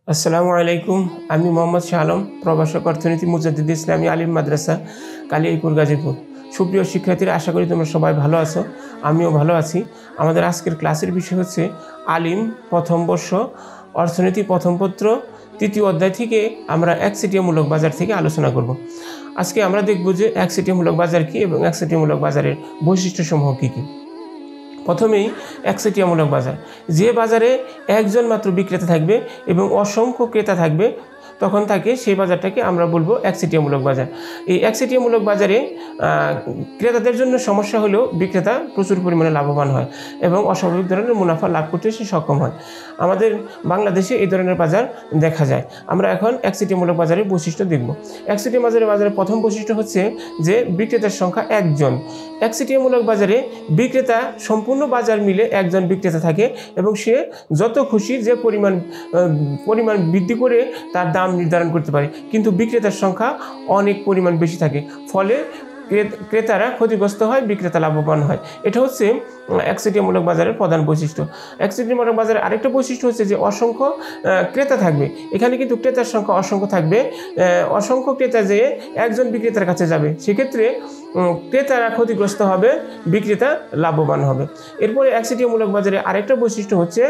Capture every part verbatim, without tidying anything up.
আসসালামু আলাইকুম। আমি মোহাম্মদ শাহ আলম, প্রভাষক অর্থনীতি মুজাদ্দিদ ইসলামী আলিম মাদ্রাসা, কালিয়াকৈর, গাজীপুর। সুপ্রিয় শিক্ষার্থীরা, আশা করি তোমরা সবাই ভালো আছো, আমিও ভালো আছি। আমাদের আজকের ক্লাসের বিষয় হচ্ছে আলিম প্রথম বর্ষ অর্থনীতি প্রথম পত্র তৃতীয় অধ্যায় থেকে আমরা একচেটিয়ামূলক বাজার থেকে আলোচনা করব। আজকে আমরা দেখব যে একচেটিয়ামূলক বাজার কী এবং একচেটিয়ামূলক বাজারের বৈশিষ্ট্যসমূহ কী কী। প্রথমেই একচেটিয়ামূলক বাজার, যে বাজারে একজন মাত্র বিক্রেতা থাকবে এবং অসংখ্য ক্রেতা থাকবে, তখন তাকে সেই বাজারটাকে আমরা বলবো একচেটিয়ামূলক বাজার। এই একচেটিয়ামূলক বাজারে ক্রেতাদের জন্য সমস্যা হলেও বিক্রেতা প্রচুর পরিমাণে লাভবান হয় এবং অস্বাভাবিক ধরনের মুনাফা লাভ করতে সে সক্ষম হয়। আমাদের বাংলাদেশে এই ধরনের বাজার দেখা যায়। আমরা এখন একচেটিয়ামূলক বাজারের বৈশিষ্ট্য দেখব। একচেটিয়া বাজারের বাজারের প্রথম বৈশিষ্ট্য হচ্ছে যে বিক্রেতার সংখ্যা একজন। একচেটিয়ামূলক বাজারে বিক্রেতা সম্পূর্ণ বাজার মিলে একজন বিক্রেতা থাকে এবং সে যত খুশি যে পরিমাণ পরিমাণ বৃদ্ধি করে তার দাম নির্ধারণ করতে পারে, কিন্তু বিক্রেতার সংখ্যা অনেক পরিমাণ বেশি থাকে, ফলে ক্রেতারা ক্ষতিগ্রস্ত হয়, বিক্রেতা লাভবান হয়। এটা হচ্ছে একচেটিয়ামূলক বাজারের প্রধান বৈশিষ্ট্য। একচেটিয়ামূলক বাজারের আরেকটা বৈশিষ্ট্য হচ্ছে যে অসংখ্য ক্রেতা থাকবে। এখানে কিন্তু ক্রেতার সংখ্যা অসংখ্য থাকবে, অসংখ্য ক্রেতা যে একজন বিক্রেতার কাছে যাবে, সেক্ষেত্রে ক্রেতারা ক্ষতিগ্রস্ত হবে, বিক্রেতা লাভবান হবে। এরপরে একচেটিয়ামূলক বাজারে আরেকটা বৈশিষ্ট্য হচ্ছে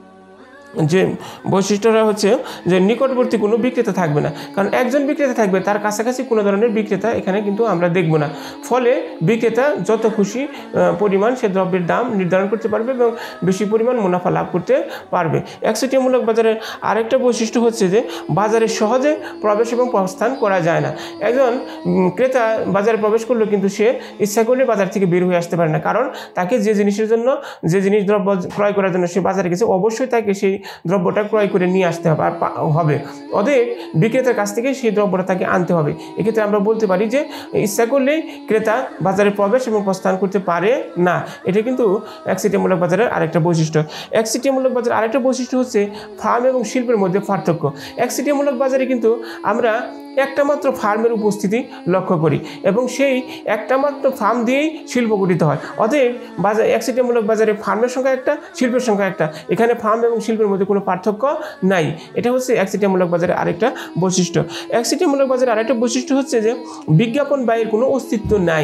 যে বৈশিষ্ট্যটা হচ্ছে যে নিকটবর্তী কোনো বিক্রেতা থাকবে না, কারণ একজন বিক্রেতা থাকবে, তার কাছাকাছি কোনো ধরনের বিক্রেতা এখানে কিন্তু আমরা দেখব না। ফলে বিক্রেতা যত খুশি পরিমাণ সে দ্রব্যের দাম নির্ধারণ করতে পারবে এবং বেশি পরিমাণ মুনাফা লাভ করতে পারবে। একচেটিয়ামূলক বাজারের আরেকটা বৈশিষ্ট্য হচ্ছে যে বাজারে সহজে প্রবেশ এবং প্রস্থান করা যায় না। একজন ক্রেতা বাজারে প্রবেশ করলেও কিন্তু সে ইচ্ছা করলে বাজার থেকে বের হয়ে আসতে পারে না, কারণ তাকে যে জিনিসের জন্য যে জিনিস দ্রব্য ক্রয় করার জন্য সে বাজারে গেছে, অবশ্যই তাকে সেই দ্রব্যটা ক্রয় করে নিয়ে আসতে হবে হবে অতএব বিক্রেতার কাছ থেকে সেই দ্রব্যটা তাকে আনতে হবে। এক্ষেত্রে আমরা বলতে পারি যে ইচ্ছা করলেই ক্রেতা বাজারে প্রবেশ এবং প্রস্থান করতে পারে না। এটা কিন্তু একচেটিয়ামূলক বাজারের আরেকটা বৈশিষ্ট্য। একচেটিয়ামূলক বাজারের আরেকটা বৈশিষ্ট্য হচ্ছে ফার্ম এবং শিল্পের মধ্যে পার্থক্য। একচেটিয়ামূলক বাজারে কিন্তু আমরা একটা মাত্র ফার্মের উপস্থিতি লক্ষ্য করি এবং সেই একটা মাত্র ফার্ম দিয়েই শিল্প গঠিত হয়। অতএব বাজার একচেটিয়ামূলক বাজারে ফার্মের সংখ্যা একটা, শিল্পের সংখ্যা একটা, এখানে ফার্ম এবং শিল্পের মধ্যে কোনো পার্থক্য নাই। এটা হচ্ছে একচেটিয়ামূলক বাজারের আরেকটা বৈশিষ্ট্য। একচেটিয়ামূলক বাজারের আরেকটা বৈশিষ্ট্য হচ্ছে যে বিজ্ঞাপন ব্যয়ের কোনো অস্তিত্ব নাই,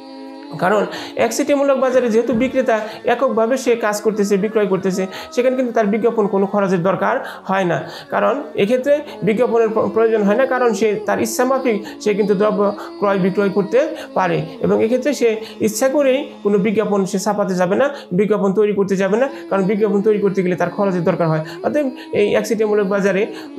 কারণ একচেটিয়ামূলক বাজারে যেহেতু বিক্রেতা এককভাবে সে কাজ করতেছে, বিক্রয় করতেছে, সেখানে কিন্তু তার বিজ্ঞাপন কোনো খরচের দরকার হয় না, কারণ এক্ষেত্রে বিজ্ঞাপনের প্রয়োজন হয় না, কারণ সে তার ইচ্ছামাফিক সে কিন্তু দ্রব্য ক্রয় বিক্রয় করতে পারে এবং এক্ষেত্রে সে ইচ্ছা করেই কোনো বিজ্ঞাপন সে ছাপাতে যাবে না, বিজ্ঞাপন তৈরি করতে যাবে না, কারণ বিজ্ঞাপন তৈরি করতে গেলে তার খরচের দরকার হয়। অতএব এই একচেটিয়ামূলক বাজারে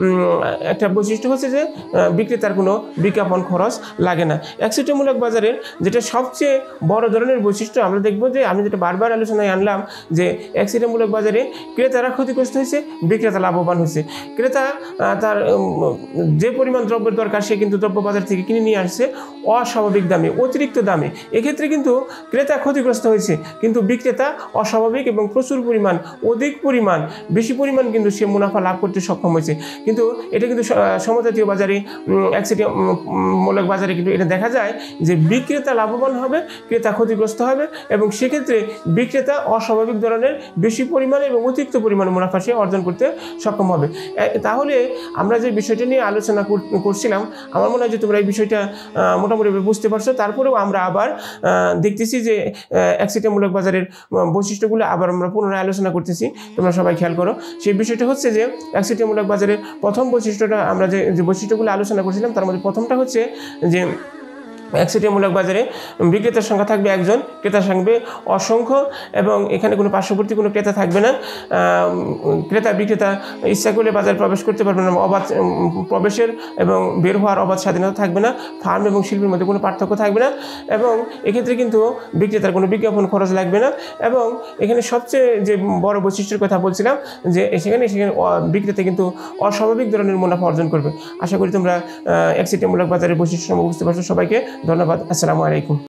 একটা বৈশিষ্ট্য হচ্ছে যে বিক্রেতার কোনো বিজ্ঞাপন খরচ লাগে না। একচেটিয়ামূলক বাজারের যেটা সবচেয়ে বড় ধরনের বৈশিষ্ট্য আমরা দেখব যে আমি যেটা বারবার আলোচনায় আনলাম যে একচেটিয়ামূলক বাজারে ক্রেতারা ক্ষতিগ্রস্ত হয়েছে, বিক্রেতা লাভবান হয়েছে। ক্রেতা তার যে পরিমাণ দ্রব্যের দরকার সে কিন্তু দ্রব্য বাজার থেকে কিনে নিয়ে আসছে অস্বাভাবিক দামে, অতিরিক্ত দামে। এক্ষেত্রে কিন্তু ক্রেতা ক্ষতিগ্রস্ত হয়েছে, কিন্তু বিক্রেতা অস্বাভাবিক এবং প্রচুর পরিমাণ, অধিক পরিমাণ, বেশি পরিমাণ কিন্তু সে মুনাফা লাভ করতে সক্ষম হয়েছে। কিন্তু এটা কিন্তু সমজাতীয় বাজারে, একচেটিয়ামূলক বাজারে কিন্তু এটা দেখা যায় যে বিক্রেতা লাভবান হবে, ক্রেতা ক্ষতিগ্রস্ত হবে এবং সেক্ষেত্রে বিক্রেতা অস্বাভাবিক ধরনের বেশি পরিমাণে এবং অতিরিক্ত পরিমাণে মুনাফা সে অর্জন করতে সক্ষম হবে। তাহলে আমরা যে বিষয়টা নিয়ে আলোচনা করছিলাম, আমার মনে হয় যে তোমরা এই বিষয়টা মোটামুটি বুঝতে পারছো। তারপরেও আমরা আবার দেখতেছি যে একচেটিয়ামূলক বাজারের বৈশিষ্ট্যগুলো আবার আমরা পুনরায় আলোচনা করতেছি, তোমরা সবাই খেয়াল করো। সেই বিষয়টা হচ্ছে যে একচেটিয়ামূলক বাজারের প্রথম বৈশিষ্ট্যটা আমরা যে যে বৈশিষ্ট্যগুলো আলোচনা করছিলাম, তার মধ্যে প্রথমটা হচ্ছে যে একচেটিয়ামূলক বাজারে বিক্রেতার সংখ্যা থাকবে একজন, ক্রেতা থাকবে অসংখ্য এবং এখানে কোনো পার্শ্ববর্তী কোনো ক্রেতা থাকবে না। ক্রেতা বিক্রেতা ইচ্ছা করলে বাজারে প্রবেশ করতে পারবে না, অবাধ প্রবেশের এবং বের হওয়ার অবাধ স্বাধীনতা থাকবে না। ফার্ম এবং শিল্পের মধ্যে কোনো পার্থক্য থাকবে না এবং এক্ষেত্রে কিন্তু বিক্রেতার কোনো বিজ্ঞাপন খরচ লাগবে না। এবং এখানে সবচেয়ে যে বড় বৈশিষ্ট্যের কথা বলছিলাম যে সেখানে সেখানে বিক্রেতা কিন্তু অস্বাভাবিক ধরনের মুনাফা অর্জন করবে। আশা করি তোমরা একচেটিয়ামূলক বাজারের বৈশিষ্ট্য বুঝতে পারছো। সবাইকে ধন্যবাদ। আসসালামু আলাইকুম।